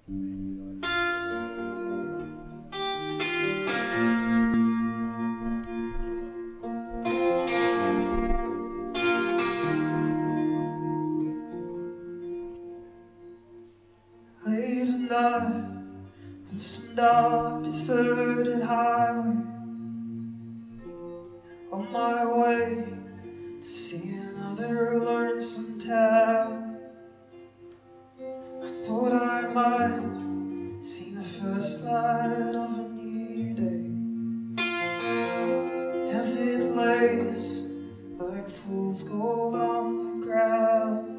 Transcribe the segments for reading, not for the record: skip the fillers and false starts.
Late at night, on some dark, deserted highway, on my way to see another lonesome town, I thought I might see the first light of a new day, as it lays like fool's gold on the ground.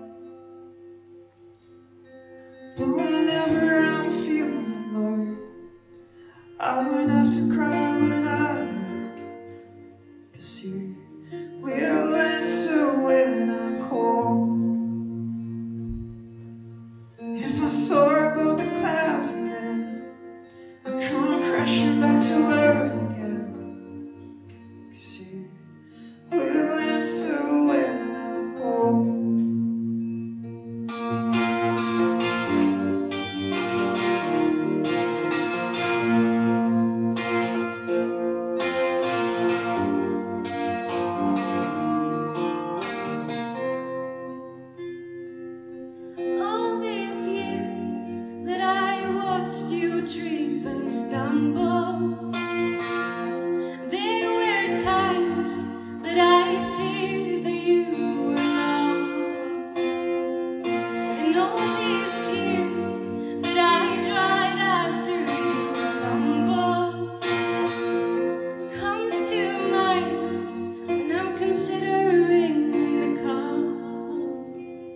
But whenever I'm feeling low, I won't have to cry when I know, 'cause you will answer when I call. If I soar above the clouds and then I come crashing back to earth again, 'cause you will answer when I call. Trip and stumble. There were times that I feared that you were lost, and all these tears that I dried after you tumbled comes to mind when I'm considering the cost.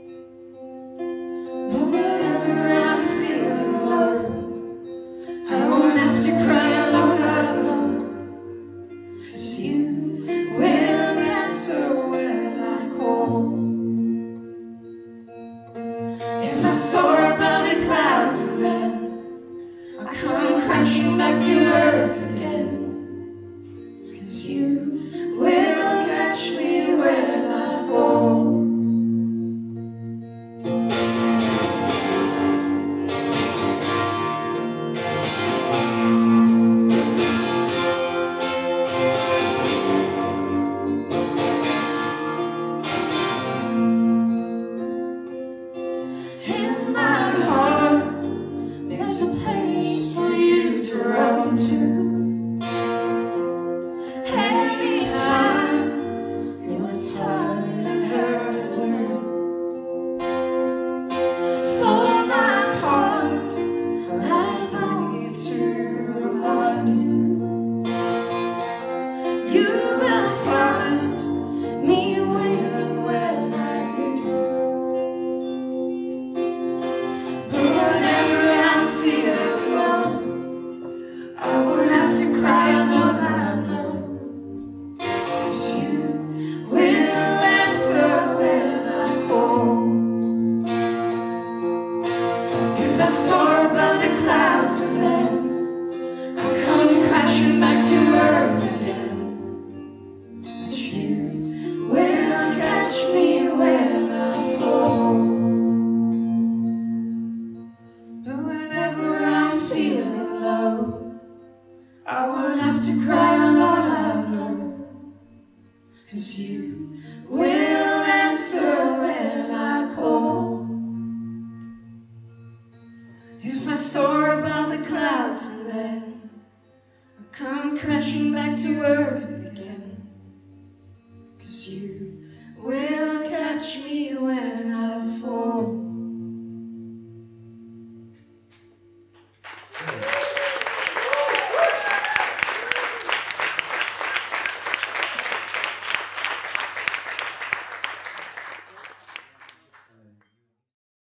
But whenever I'm feeling low, I won't have to cry alone, I know, 'cause you will answer when I call. If I soar above the clouds and then I come crashing back to earth again, 'cause you will catch me when I fall. I soar above the clouds and then I come crashing back to earth again, but you will catch me when I fall. But whenever I'm feeling low, I won't have to cry alone, I know, 'cause you will answer when I call. If I soar above the clouds and then I come crashing back to earth